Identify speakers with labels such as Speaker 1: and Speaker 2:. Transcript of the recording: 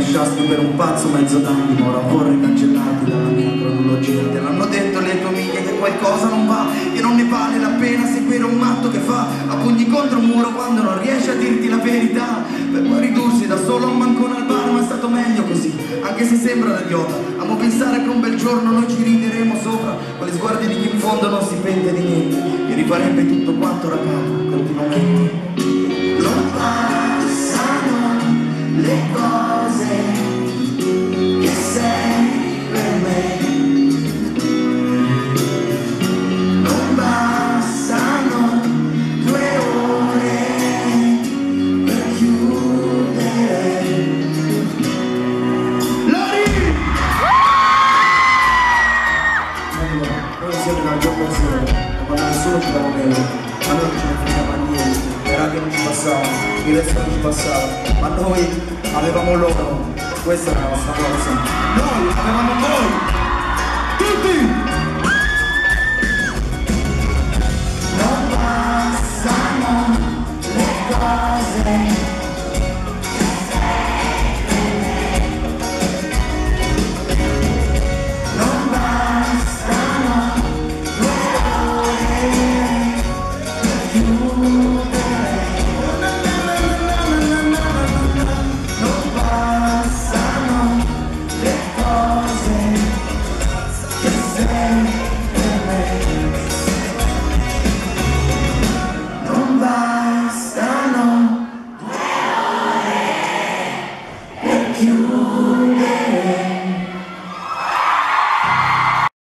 Speaker 1: lasciasti per un pazzo mezzo d'animo, ora vorrei cancellarti dalla mia cronologia. Te l'hanno detto le tue amiche che qualcosa non va, che non ne vale la pena seguire un matto che fa a pugni contro un muro quando non riesce a dirti la verità, per poi ridursi da solo a un mancone al bar. Ma è stato meglio così, anche se sembra da idiota. Amo pensare che un bel giorno noi ci rideremo sopra, con le sguardi di chi in fondo non si pente di niente, che rifarebbe tutto quanto da capo continuamente. Non passano le cose che sei per me, non bastano 2 ore per chiudere. Lori! Noi siamo in una giornata, quando nessuno ci dava meno, a noi non ce ne fregava niente. Era che non ci passava, il resto non ci passava, ma noi avevamo loro, questa è la nostra cosa. Noi avevamo voi, tutti! Non passano le cose